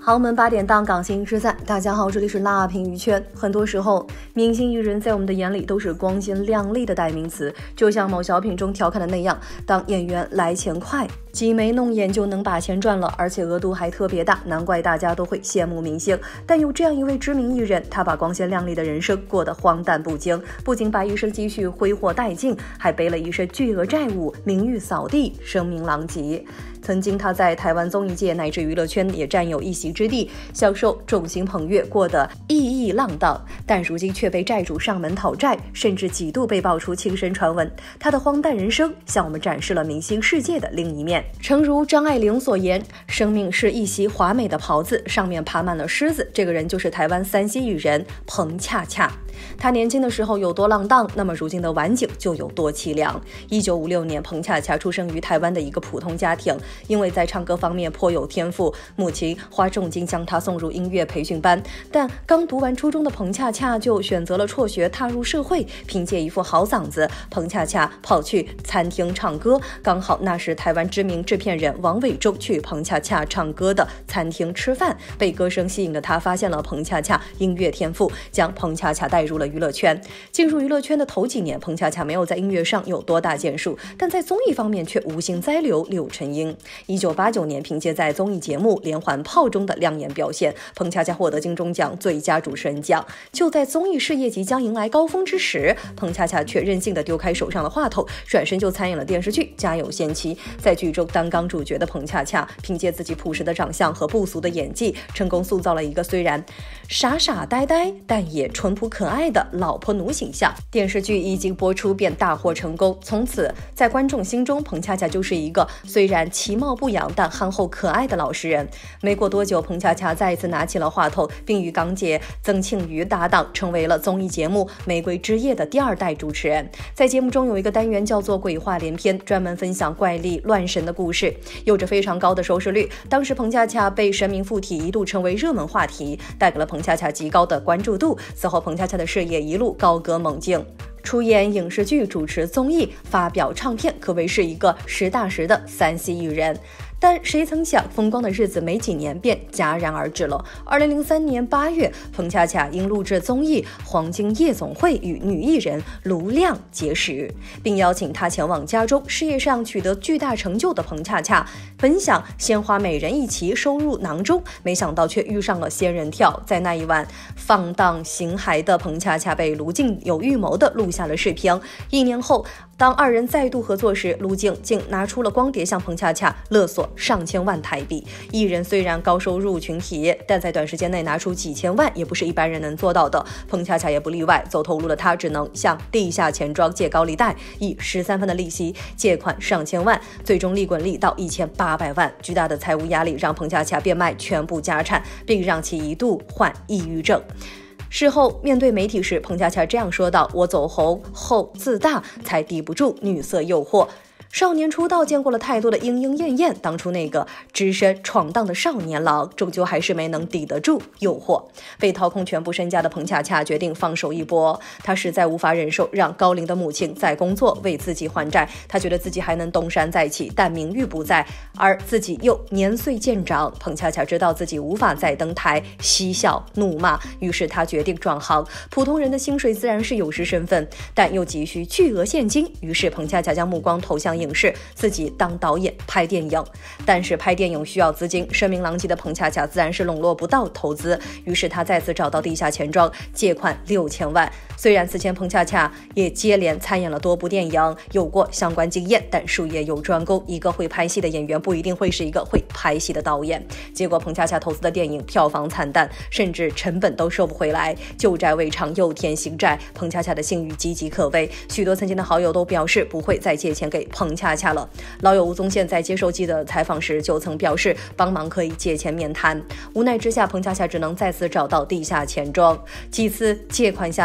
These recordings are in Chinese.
豪门8点档港星之赞，大家好，这里是辣评娱圈。很多时候，明星艺人在我们的眼里都是光鲜亮丽的代名词，就像某小品中调侃的那样，当演员来钱快，挤眉弄眼就能把钱赚了，而且额度还特别大，难怪大家都会羡慕明星。但有这样一位知名艺人，他把光鲜亮丽的人生过得荒诞不经，不仅把一生积蓄挥霍殆尽，还背了一身巨额债务，名誉扫地，声名狼藉。曾经他在台湾综艺界乃至娱乐圈也占有一席之地，享受众星捧月，过得熠熠浪荡，但如今却被债主上门讨债，甚至几度被爆出轻生传闻。他的荒诞人生向我们展示了明星世界的另一面。诚如张爱玲所言，生命是一袭华美的袍子，上面爬满了虱子。这个人就是台湾3栖艺人彭恰恰。他年轻的时候有多浪荡，那么如今的晚景就有多凄凉。1956年，彭恰恰出生于台湾的一个普通家庭，因为在唱歌方面颇有天赋，母亲花重金将他送入音乐培训班。但刚读完初中的彭恰恰就选择了辍学，踏入社会。凭借一副好嗓子，彭恰恰跑去餐厅唱歌，刚好那时台湾知名制片人王伟忠去彭恰恰唱歌的餐厅吃饭，被歌声吸引的他发现了彭恰恰音乐天赋，将彭恰恰带入了娱乐圈。进入娱乐圈的头几年，彭恰恰没有在音乐上有多大建树，但在综艺方面却无心栽柳柳成荫。1989年，凭借在综艺节目《连环炮》中的亮眼表现，彭恰恰获得金钟奖最佳主持人奖。就在综艺事业即将迎来高峰之时，彭恰恰却任性地丢开手上的话头，转身就参演了电视剧《家有仙妻》。在剧中担纲主角的彭恰恰，凭借自己朴实的长相和不俗的演技，成功塑造了一个虽然傻傻呆呆，但也淳朴可爱的老婆奴形象。电视剧一经播出便大获成功，从此在观众心中，彭恰恰就是一个虽然其貌不扬但憨厚可爱的老实人。没过多久，彭恰恰再一次拿起了话头，并与港姐曾庆瑜搭档，成为了综艺节目《玫瑰之夜》的第2代主持人。在节目中有一个单元叫做鬼话连篇，专门分享怪力乱神的故事，有着非常高的收视率。当时彭恰恰被神明附体，一度成为热门话题，带给了彭恰恰极高的关注度。此后彭恰恰的事业一路高歌猛进，出演影视剧，主持综艺，发表唱片，可谓是一个实打实的3栖艺人。但谁曾想，风光的日子没几年便戛然而止了。2003年8月，彭恰恰因录制综艺《黄金夜总会》与女艺人卢亮结识，并邀请她前往家中。事业上取得巨大成就的彭恰恰，本想鲜花美人一齐收入囊中，没想到却遇上了仙人跳。在那一晚，放荡形骸的彭恰恰被卢静有预谋地录下了视频。1年后，当2人再度合作时，卢静竟拿出了光碟向彭恰恰勒索上千万台币。艺人虽然高收入群体，但在短时间内拿出几千万也不是一般人能做到的。彭恰恰也不例外，走投无路的他只能向地下钱庄借高利贷，以13分的利息借款上千万，最终利滚利到1800万。巨大的财务压力让彭恰恰变卖全部家产，并让其一度患抑郁症。事后面对媒体时，彭恰恰这样说道：“我走红后自大，才抵不住女色诱惑。少年出道见过了太多的莺莺燕燕，当初那个只身闯荡的少年郎，终究还是没能抵得住诱惑。被掏空全部身家的彭恰恰决定放手一搏，他实在无法忍受让高龄的母亲在工作为自己还债。他觉得自己还能东山再起，但名誉不在，而自己又年岁渐长。彭恰恰知道自己无法再登台嬉笑怒骂，于是他决定转行。普通人的薪水自然是有时身份，但又急需巨额现金，于是彭恰恰将目光投向影视，自己当导演拍电影。但是拍电影需要资金，声名狼藉的彭恰恰自然是笼络不到投资，于是他再次找到地下钱庄借款6000万。虽然此前彭恰恰也接连参演了多部电影，有过相关经验，但术业有专攻，一个会拍戏的演员不一定会是一个会拍戏的导演。结果彭恰恰投资的电影票房惨淡，甚至成本都收不回来，旧债未偿又添新债，彭恰恰的信誉岌岌可危。许多曾经的好友都表示不会再借钱给彭恰恰了。老友吴宗宪在接受记者采访时就曾表示帮忙可以借钱免谈。无奈之下，彭恰恰只能再次找到地下钱庄，几次借款下来债务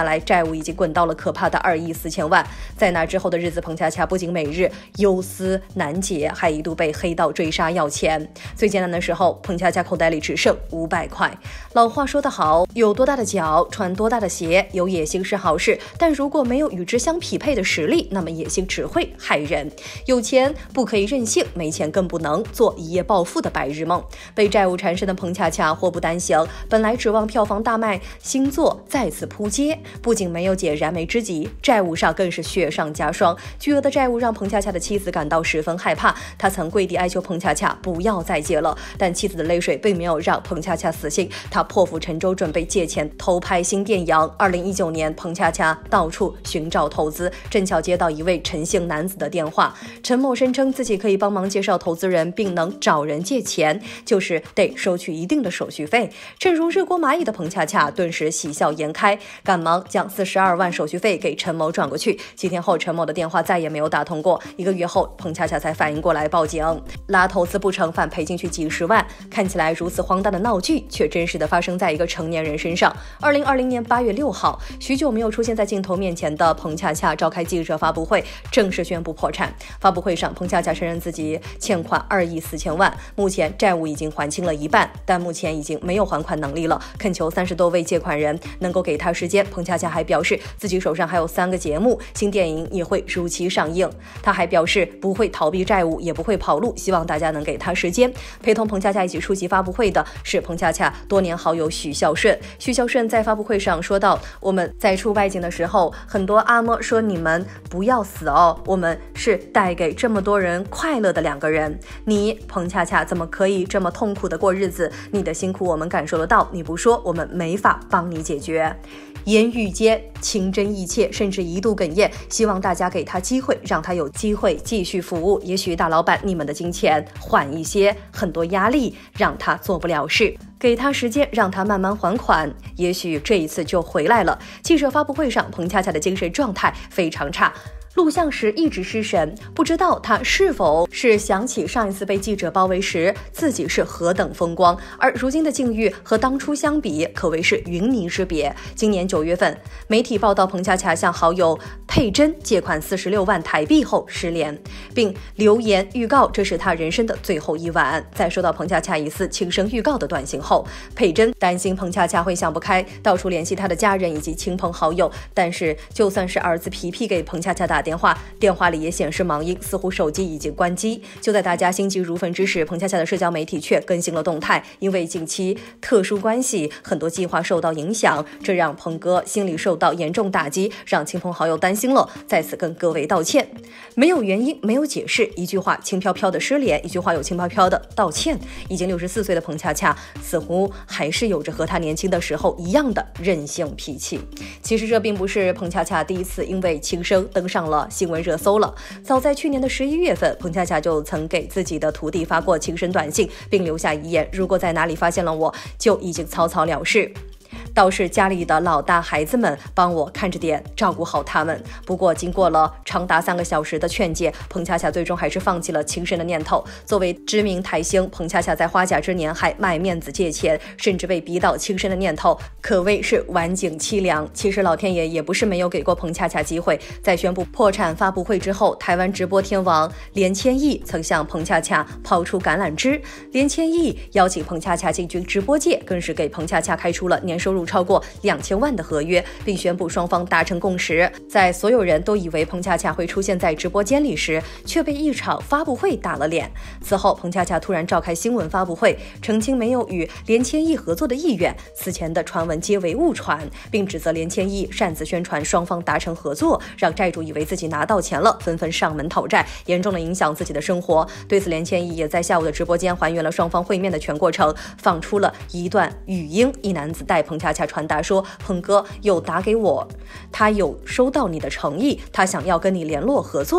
务已经滚到了可怕的2亿4千万。在那之后的日子，彭恰恰不仅每日忧思难解，还一度被黑道追杀要钱。最艰难的时候，彭恰恰口袋里只剩500块。老话说得好，有多大的脚穿多大的鞋，有野心是好事，但如果没有与之相匹配的实力，那么野心只会害人。有钱不可以任性，没钱更不能做一夜暴富的白日梦。被债务缠身的彭恰恰祸不单行，本来指望票房大卖，新作再次扑街，不仅没有解燃眉之急，债务上更是雪上加霜。巨额的债务让彭恰恰的妻子感到十分害怕，他曾跪地哀求彭恰恰不要再借了，但妻子的泪水并没有让彭恰恰死心，他破釜沉舟准备借钱偷拍新电影。2019年，彭恰恰到处寻找投资，正巧接到一位陈姓男子的电话，陈某声称自己可以帮忙介绍投资人，并能找人借钱，就是得收取一定的手续费。正如热锅蚂蚁的彭恰恰顿时喜笑颜开，赶忙将42万手续费给陈某转过去。几天后，陈某的电话再也没有打通过。1个月后，彭恰恰才反应过来报警，拉投资不成反赔进去几十万。看起来如此荒诞的闹剧，却真实的发生在一个成年人身上。2020年8月6号，许久没有出现在镜头面前的彭恰恰召开记者发布会，正式宣布破产。发布会上，彭恰恰承认自己欠款2亿4千万，目前债务已经还清了一半，但目前已经没有还款能力了，恳求30多位借款人能够给他时间。彭恰恰还表示自己手上还有3个节目，新电影也会如期上映。他还表示不会逃避债务，也不会跑路，希望大家能给他时间。陪同彭恰恰一起出席发布会的是彭恰恰多年好友许孝顺。许孝顺在发布会上说道：“我们在出外景的时候，很多阿嬷说你们不要死哦，我们是带给这么多人快乐的2个人。你彭恰恰怎么可以这么痛苦的过日子？你的辛苦我们感受得到，你不说我们没法帮你解决。”言语间情真意切，甚至一度哽咽，希望大家给他机会，让他有机会继续服务。也许大老板你们的金钱缓一些，很多压力让他做不了事，给他时间，让他慢慢还款，也许这一次就回来了。记者发布会上，彭恰恰的精神状态非常差，录像时一直失神，不知道他是否是想起上一次被记者包围时自己是何等风光，而如今的境遇和当初相比可谓是云泥之别。今年9月份，媒体报道彭恰恰向好友佩珍借款46万台币后失联，并留言预告这是他人生的最后一晚。在收到彭恰恰疑似轻生预告的短信后，佩珍担心彭恰恰会想不开，到处联系他的家人以及亲朋好友，但是就算是儿子皮皮给彭恰恰打电话里也显示忙音，似乎手机已经关机。就在大家心急如焚之时，彭恰恰的社交媒体却更新了动态，因为近期特殊关系，很多计划受到影响，这让彭哥心里受到严重打击，让亲朋好友担心了，在此跟各位道歉。没有原因，没有解释，一句话轻飘飘的失联，一句话有轻飘飘的道歉。已经64岁的彭恰恰似乎还是有着和他年轻的时候一样的任性脾气。其实这并不是彭恰恰第一次因为轻生登上了新闻热搜了。早在去年的11月份，彭恰恰就曾给自己的徒弟发过轻生短信，并留下遗言：如果在哪里发现了我，就已经草草了事。倒是家里的老大孩子们帮我看着点，照顾好他们。不过经过了长达3个小时的劝解，彭恰恰最终还是放弃了轻生的念头。作为知名台星，彭恰恰在花甲之年还卖面子借钱，甚至被逼到轻生的念头，可谓是晚景凄凉。其实老天爷也不是没有给过彭恰恰机会。在宣布破产发布会之后，台湾直播天王连千亿曾向彭恰恰抛出橄榄枝。连千亿邀请彭恰恰进军直播界，更是给彭恰恰开出了年收入超过2000万的合约，并宣布双方达成共识。在所有人都以为彭恰恰会出现在直播间里时，却被一场发布会打了脸。此后，彭恰恰突然召开新闻发布会，澄清没有与连千亿合作的意愿，此前的传闻皆为误传，并指责连千亿擅自宣传双方达成合作，让债主以为自己拿到钱了，纷纷上门讨债，严重的影响自己的生活。对此，连千亿也在下午的直播间还原了双方会面的全过程，放出了一段语音。一男子带彭恰恰传达说，彭哥有打给我，他有收到你的诚意，他想要跟你联络合作。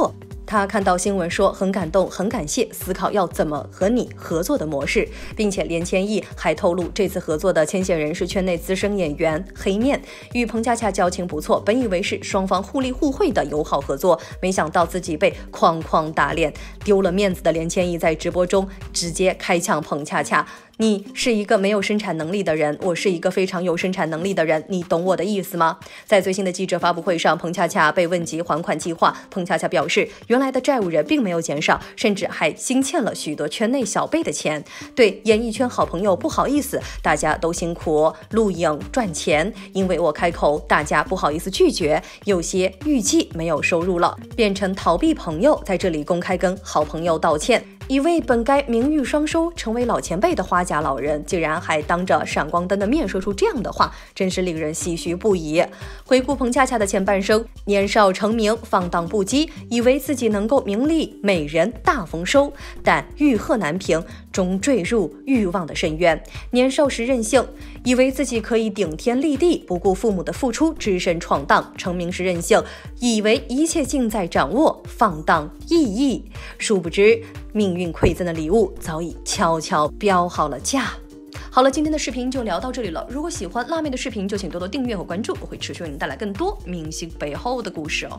他看到新闻说很感动，很感谢，思考要怎么和你合作的模式，并且连千亿还透露这次合作的牵线人是圈内资深演员黑面，与彭恰恰交情不错，本以为是双方互利互惠的友好合作，没想到自己被哐哐打脸，丢了面子的连千亿在直播中直接开呛彭恰恰，你是一个没有生产能力的人，我是一个非常有生产能力的人，你懂我的意思吗？在最新的记者发布会上，彭恰恰被问及还款计划，彭恰恰表示，原来的债务人并没有减少，甚至还新欠了许多圈内小辈的钱。对演艺圈好朋友不好意思，大家都辛苦录影赚钱，因为我开口，大家不好意思拒绝，有些预计没有收入了，变成逃避朋友，在这里公开跟好朋友道歉。一位本该名誉双收、成为老前辈的花甲老人，竟然还当着闪光灯的面说出这样的话，真是令人唏嘘不已。回顾彭恰恰的前半生，年少成名，放荡不羁，以为自己能够名利美人大丰收，但欲壑难平，终坠入欲望的深渊。年少时任性，以为自己可以顶天立地，不顾父母的付出，只身闯荡；成名时任性，以为一切尽在掌握，放荡逸逸。殊不知，命运馈赠的礼物早已悄悄标好了价。好了，今天的视频就聊到这里了。如果喜欢辣妹的视频，就请多多订阅和关注，我会持续为您带来更多明星背后的故事哦。